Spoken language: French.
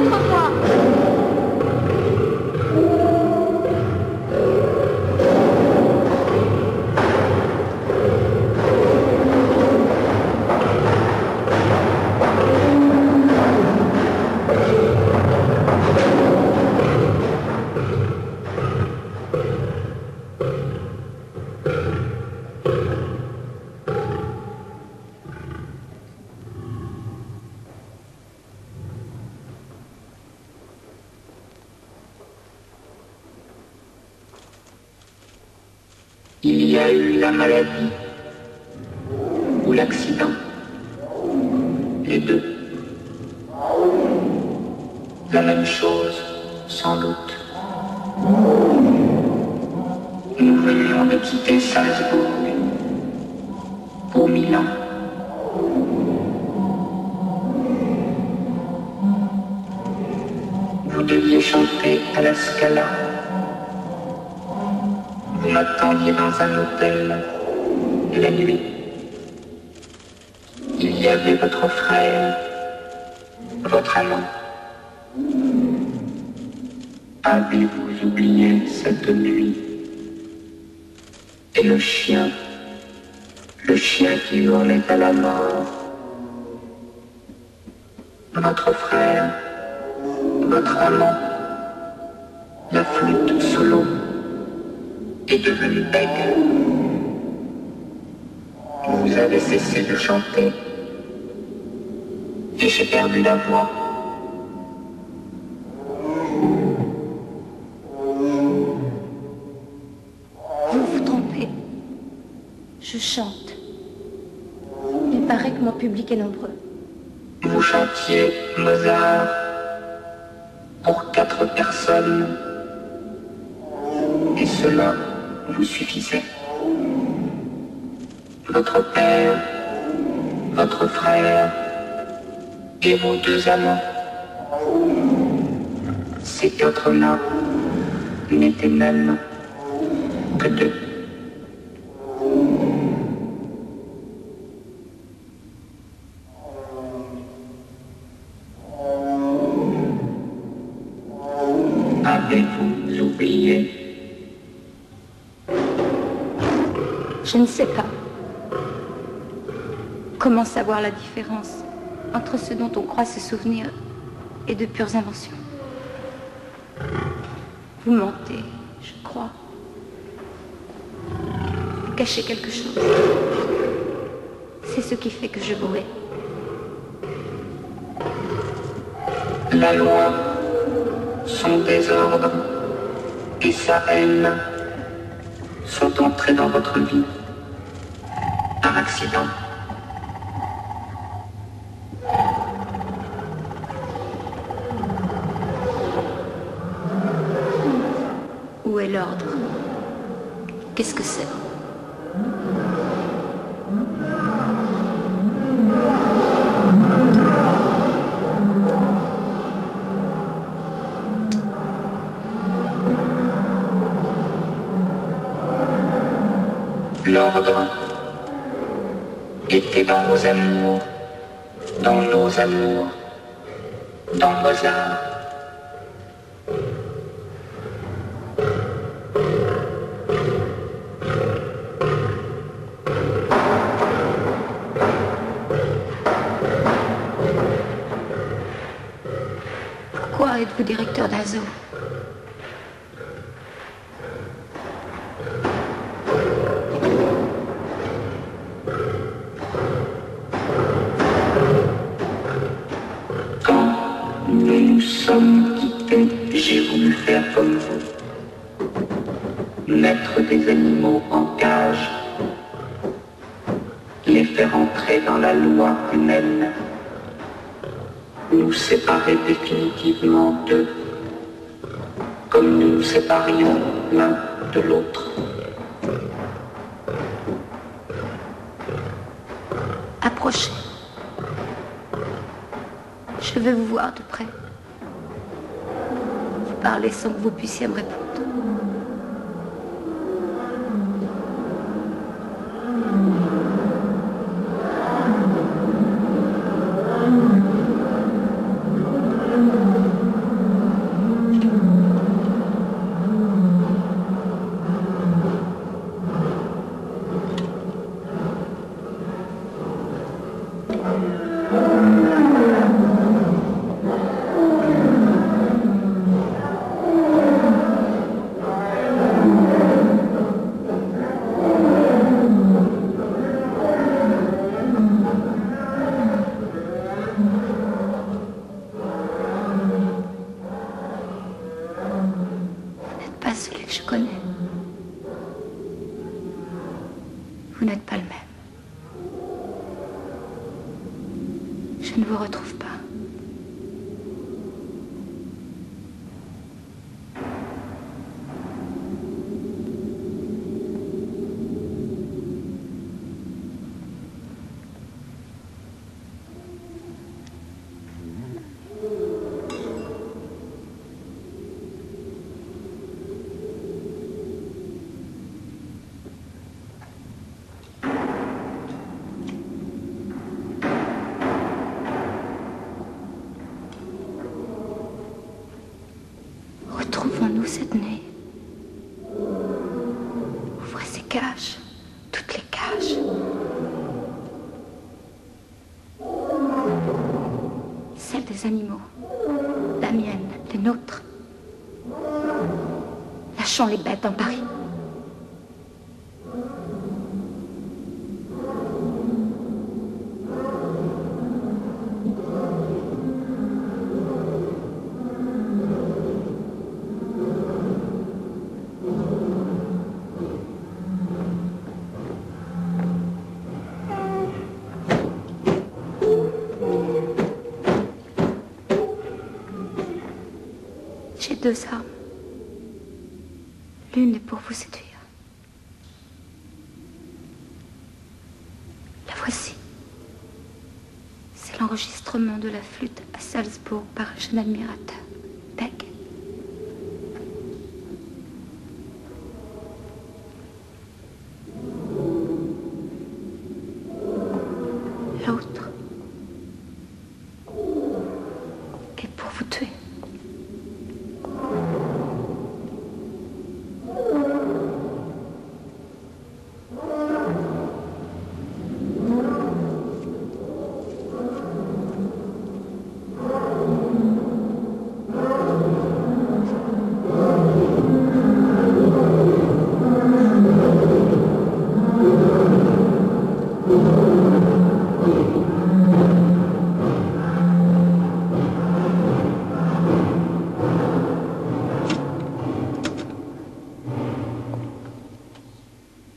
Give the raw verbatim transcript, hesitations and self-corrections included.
Montre-moi. Il y a eu la maladie ou l'accident, les deux. La même chose, sans doute. Nous venions de quitter Salzbourg pour Milan. Vous deviez chanter à la Scala. Vous m'attendiez dans un hôtel la nuit. Il y avait votre frère, votre amant. Avez-vous oublié cette nuit? Et le chien, le chien qui hurlait à la mort. Votre frère, votre amant, la flûte solo est devenue bègue. Vous avez cessé de chanter et j'ai perdu la voix. Vous vous trompez. Je chante. Il paraît que mon public est nombreux. Vous chantiez Mozart pour quatre personnes et cela vous suffisait. Votre père, votre frère et vos deux amants. Ces quatre-là n'étaient même que deux. Avez-vous oublié? Je ne sais pas. Comment savoir la différence entre ce dont on croit se souvenir et de pures inventions? Vous mentez, je crois. Vous cachez quelque chose. C'est ce qui fait que je vous hais. La loi, son désordre et sa haine sont entrés dans votre vie par accident. Où est l'ordre? Qu'est-ce que c'est? L'ordre était dans vos amours, dans nos amours, dans Mozart. Pourquoi êtes-vous directeur d'un zoo? Nous sommes quittés, j'ai voulu faire comme vous, mettre des animaux en cage, les faire entrer dans la loi humaine, nous séparer définitivement d'eux, comme nous nous séparions l'un de l'autre. Approchez. Je veux vous voir de près. Vous parlez sans que vous puissiez me répondre. Vous n'êtes pas le même. Je ne vous retrouve pas. Retrouvons-nous cette nuit. Ouvrez ces cages, toutes les cages. Celles des animaux, la mienne, les nôtres. Lâchons les bêtes dans Paris. J'ai deux armes. L'une est pour vous séduire. La voici. C'est l'enregistrement de la flûte à Salzbourg par un jeune admirateur, Beck.